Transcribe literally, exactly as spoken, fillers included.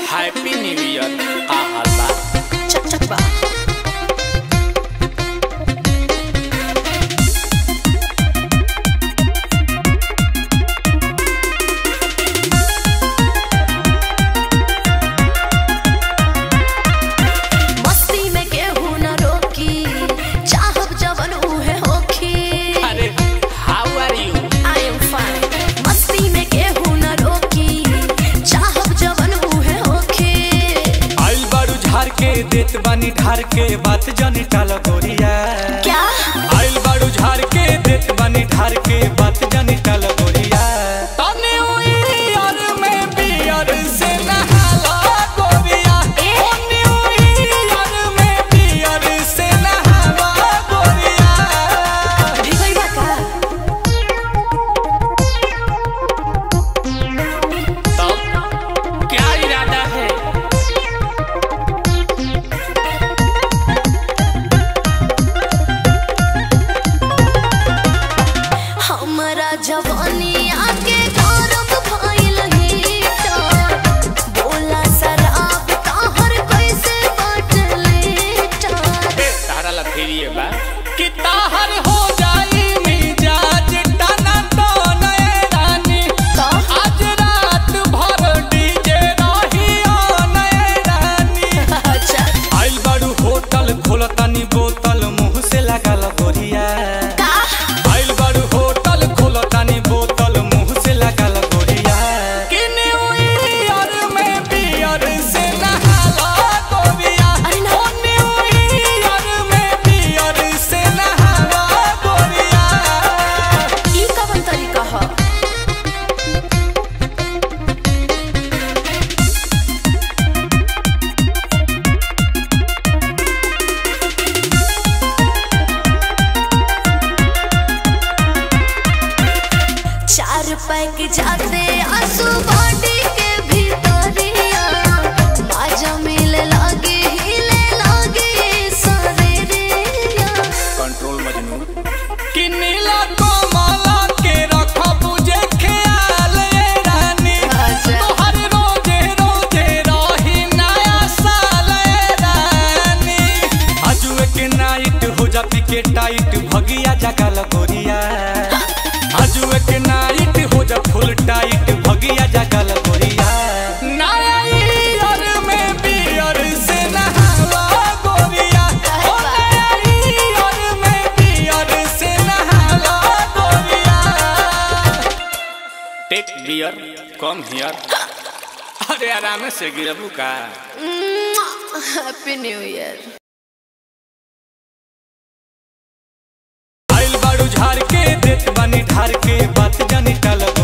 happy new year का हल्ला चक चक बा देत बानी ढार के बात जानी टाला गोरिया क्या आइल बाड़ू झार के देत बानी ढार के बात जानी टाला गोरिया तने हुई यार में बियर से नहाला गोरिया तने हुई यार में बियर से नहाला गोरिया भिगई बा का तब क्या इरादा है जवानी आके गौरव भइल ही बोला शराब ताहर कैसे बाटले तारा लफेरिए बा कि ताहर हो जाई मिजाज टना तो नए रानी आज रात भर डीजे रही ओ नए रानी अच्छा आइल बाड़ू होटल खोलतानी बोतल मुंह से लागल गोरिया आइल बाड़ू होटल खोलतानी बोतल मुंह से लागल गोरिया कि न्यू ईयर में बियर से नहाला गोरिया ओ न्यू ईयर में बियर से नहाला गोरिया ई कवन तरीका ह चार पैक जाते आंसू बॉडी के भीतरिया माजा मिले लागे हिले लागे शरीरिया कंट्रोल मजनू कि नीला कोमला के रखो बुझे ख्याल ए रानी तोहर रोजे रोजे रही नया साल ए रानी आजुए के नाइट हो जा पिके टाइट भगिया जगल गोरिया आजुए के नाइट हो जा फुल टाइट भगिया जगल गोरिया नया ईयर में बियर से नहाला गोरिया ओ नया ईयर में बियर से नहाला गोरिया टेक बियर कम हियर अरे आराम से गिरबू का हैप्पी न्यू ईयर आइल बाड़ू झार के देत बानी ढार के बात जानी टाला